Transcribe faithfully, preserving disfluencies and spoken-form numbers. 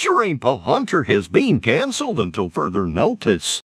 Shrimpo Hunter has been cancelled until further notice.